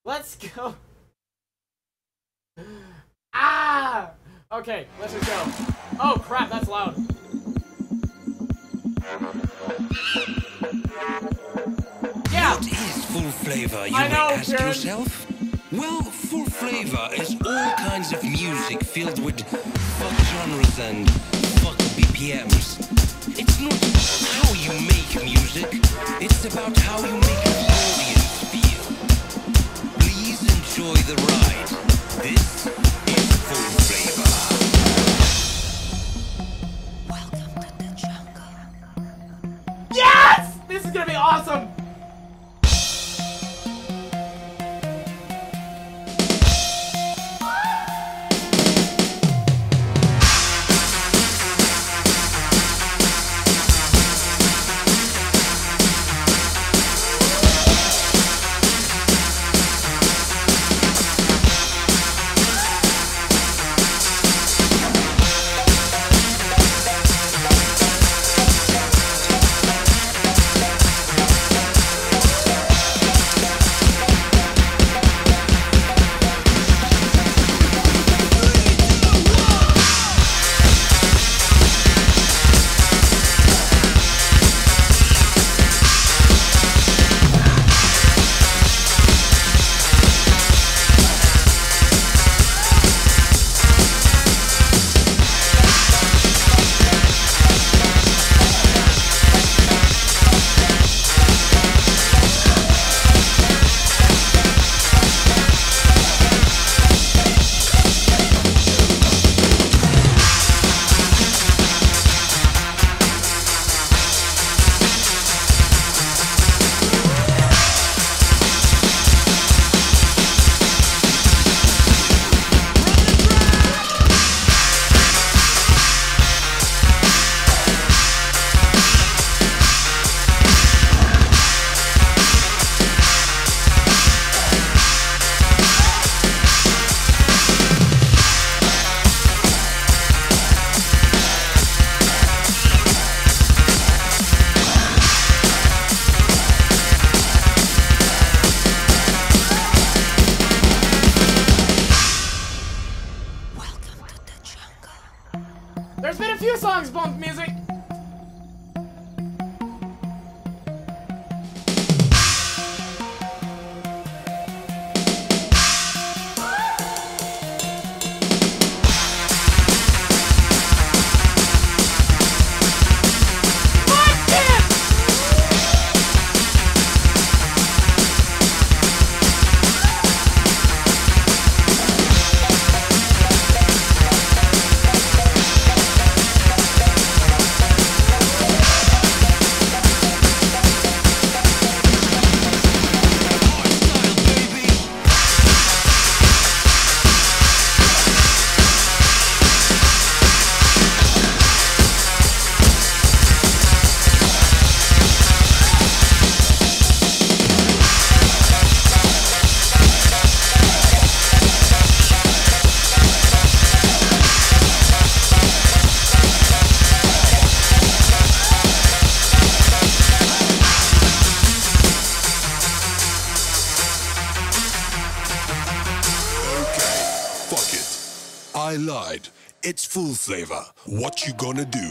Let's go. Ah! Okay, let's just go. Oh crap, that's loud. Yeah! What is Full Flavor, you I know, may ask Karen. yourself? Well, Full Flavor is all kinds of music filled with fuck genres and fuck BPMs. It's not how you make music, it's about how you make an audience feel. Please enjoy the ride. This is Full Flavor. Welcome to the jungle. Yes! This is gonna be awesome! There's been a few songs bumped music. I lied. It's Full Flavor. What you gonna do?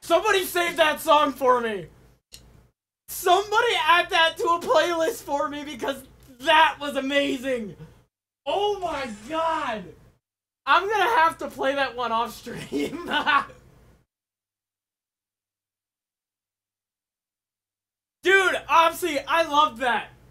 Somebody save that song for me! Somebody add that to a playlist for me because that was amazing! Oh my god! I'm gonna have to play that one off stream. Dude, honestly, I love that.